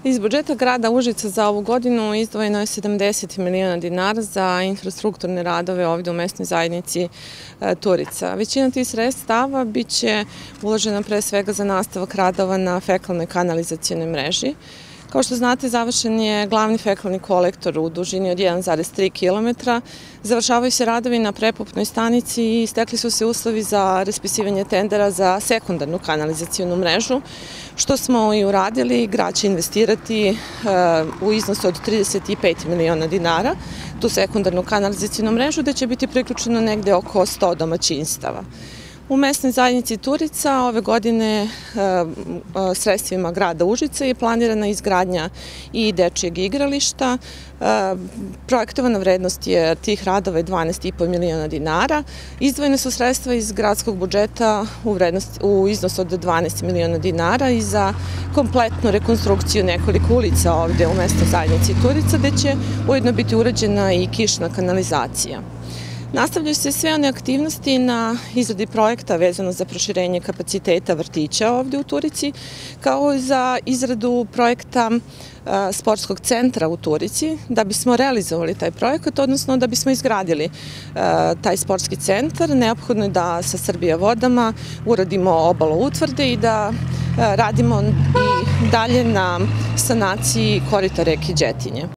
Iz budžeta grada Užica za ovu godinu izdvojeno je 70 miliona dinara za infrastrukturne radove ovde u mesnoj zajednici Turica. Većina tih sredstava biće uložena pre svega za nastavak radova na fekalnoj kanalizacionoj mreži. Kao što znate, završen je glavni fekalni kolektor u dužini od 1,3 km. Završavaju se radovi na prepupnoj stanici i stekli su se uslovi za raspisivanje tendera za sekundarnu kanalizacionu mrežu, što smo i uradili. Grad će investirati u iznosu od 35 miliona dinara tu sekundarnu kanalizacionu mrežu, gde će biti priključeno negde oko 100 domaćinstava. U mesnoj zajednici Turica ove godine sredstvima grada Užica je planirana izgradnja i dečijeg igrališta. Projektovana vrednost je tih radova je 12,5 miliona dinara. Izdvojene su sredstva iz gradskog budžeta u iznosu od 12 miliona dinara i za kompletnu rekonstrukciju nekoliko ulica ovde u mesnoj zajednici Turica, gde će ujedno biti urađena i kišna kanalizacija. Nastavljaju se sve one aktivnosti na izradi projekta vezano za proširenje kapaciteta vrtića ovde u Turici, kao i za izradu projekta sportskog centra u Turici. Da bismo realizovali taj projekat, odnosno da bismo izgradili taj sportski centar, neophodno je da sa Srbija vodama uradimo obalo utvrde i da radimo i dalje na sanaciji korita reke Đetinje.